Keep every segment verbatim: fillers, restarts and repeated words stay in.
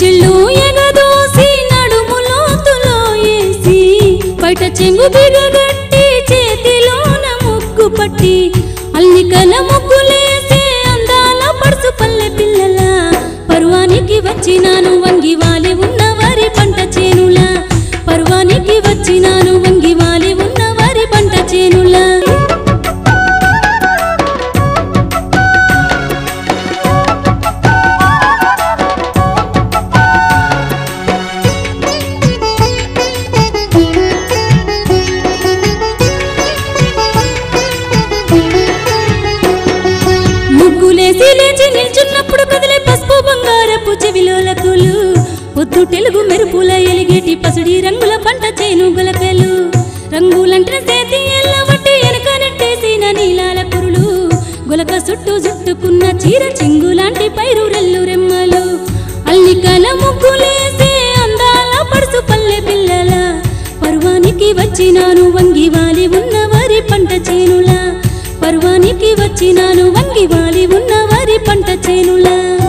కుచ్చిళ్ళు ఎగదోసి నడుములోతులో ఏసి బయట చెంగు బిగగట్టి చేతిలోన ముగ్గు పట్టి అల్లికల ముగ్గులేసే అందాల పడుసు పల్లె పిల్లల పర్వానికి వచ్చినాను వంగి వాలి ఉన్న వారి పంట చేనుల పర్వానికి వచ్చినాను వంగి వాలి ఉన్న వారి పంట చేనుల ముగ్గులేసి లేచి నిల్చున్నప్పుడు కదిలే పసుపు బంగారపు చెవిలోలకులు పొద్దు తెలుగు మెరుపుల ఎలిగేటి పసుడి రంగుల పంట చేను గొలకలు రంగులంటే సేతి ఎల్లవట్టి వెనక నెట్టేసిన నీలాల కురులు గొలక చుట్టూ జుట్టుకున్న చీర చింగులాంటి పైరు రెల్లు రెమ్మలు అల్లికల ముగ్గులేసే అందాల పడుసు పల్లె పిల్లల పర్వానికి వచ్చినాను వంగి వాలి ఉన్న వారి పంట చేనుల పర్వానికి వచ్చినాను వంగి వాలి ఉన్న వారి పంట చేనుల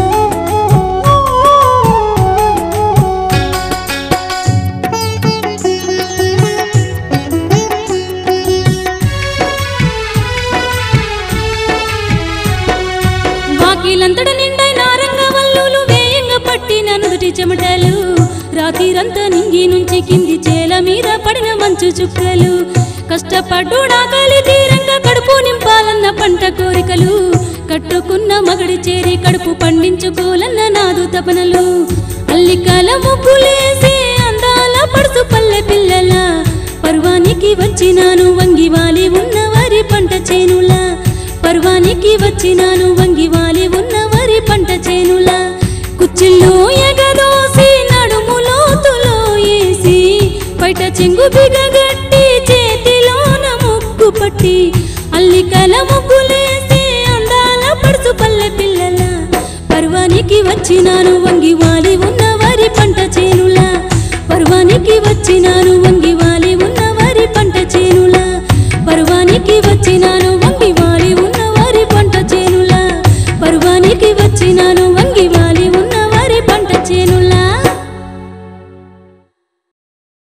వాకిలంతట నిండైన రంగవల్లులు వేయంగా పట్టిన నుదుటి చెమటలు రాతిరంతా నింగి నుంచి కింది చేల మీద పడిన మంచు చుక్కలు కష్టపడ్డు ఆకలి తీరంగా కడుపు నింపాలన్న పంట కోరికలు కట్టుకున్న మగడి చేరి కడుపు పండించుకోలన్న నాదు తపనలు అల్లికల ముగ్గులేసే అందాల పడుసు పల్లె పిల్లల పర్వానికి వచ్చినాను వంగి వాలి ఉన్న వారి పంట చేనుల పర్వానికి వచ్చినాను వంగి వాలి ఉన్న వారి పంట చేనుల కుచ్చిళ్ళు ఎగదోసి నడుములోతులో ఏసి బయట చెంగు బిగగట్టి చేతిలోన ముగ్గు పట్టి అల్లికల ముగ్గులేసే అందాల పడుసు పల్లె పిల్లల పర్వానికి వచ్చినాను వంగి వాలి ఉన్న వారి పంట చేనుల పర్వానికి వచ్చినాను